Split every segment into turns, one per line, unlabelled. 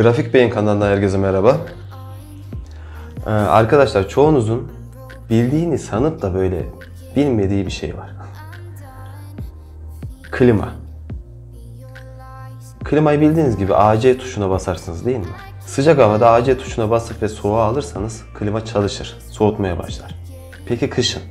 Grafik Beyin kanalından herkese merhaba. Arkadaşlar çoğunuzun bildiğini sanıp da böyle bilmediği bir şey var. Klima. Klimayı bildiğiniz gibi AC tuşuna basarsınız değil mi? Sıcak havada AC tuşuna basıp ve soğuğu alırsanız klima çalışır, soğutmaya başlar. Peki kışın?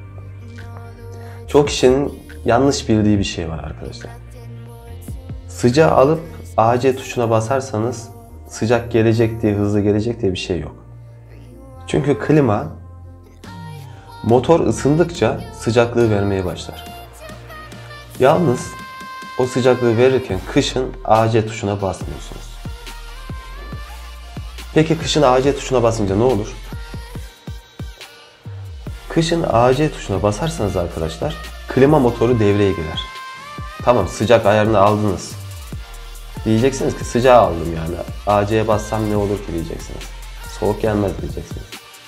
Çok kişinin yanlış bildiği bir şey var arkadaşlar. Sıcağı alıp AC tuşuna basarsanız sıcak gelecek diye, hızlı gelecek diye bir şey yok. Çünkü klima motor ısındıkça sıcaklığı vermeye başlar. Yalnız o sıcaklığı verirken kışın AC tuşuna basmıyorsunuz. Peki kışın AC tuşuna basınca ne olur? Kışın AC tuşuna basarsanız arkadaşlar klima motoru devreye girer. Tamam, sıcak ayarını aldınız. Diyeceksiniz ki sıcağı aldım yani. AC'ye bassam ne olur ki diyeceksiniz. Soğuk gelmez diyeceksiniz.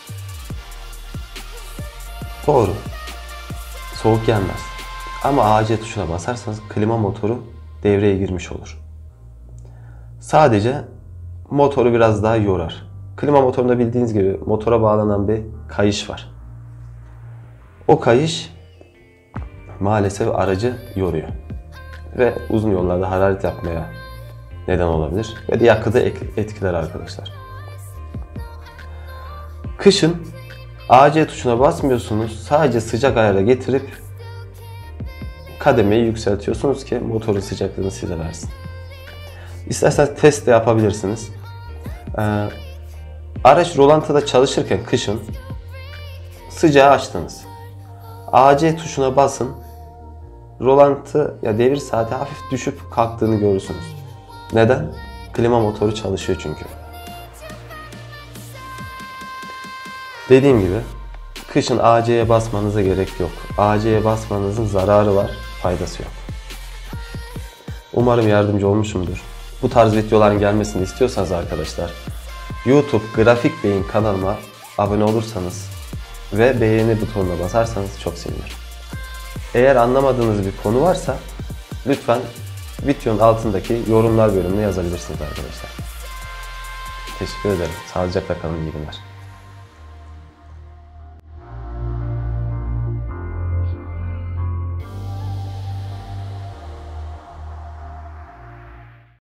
Doğru. Soğuk gelmez. Ama AC tuşuna basarsanız klima motoru devreye girmiş olur. Sadece motoru biraz daha yorar. Klima motorunda bildiğiniz gibi motora bağlanan bir kayış var. O kayış maalesef aracı yoruyor. Ve uzun yollarda hararet yapmaya neden olabilir. Ve de yakıtı etkiler arkadaşlar. Kışın AC tuşuna basmıyorsunuz. Sadece sıcak ayara getirip kademeyi yükseltiyorsunuz ki motorun sıcaklığını size versin. İsterseniz test de yapabilirsiniz. Araç rolantıda çalışırken kışın sıcağı açtınız. AC tuşuna basın. Rolantı ya devir saati hafif düşüp kalktığını görürsünüz. Neden? Klima motoru çalışıyor çünkü. Dediğim gibi kışın AC'ye basmanıza gerek yok. AC'ye basmanızın zararı var, faydası yok. Umarım yardımcı olmuşumdur. Bu tarz videoların gelmesini istiyorsanız arkadaşlar YouTube Grafik Beyin kanalıma abone olursanız ve beğeni butonuna basarsanız çok sevinirim. Eğer anlamadığınız bir konu varsa lütfen videonun altındaki yorumlar bölümüne yazabilirsiniz arkadaşlar. Teşekkür ederim. Sağlıcakla kalın, iyi günler.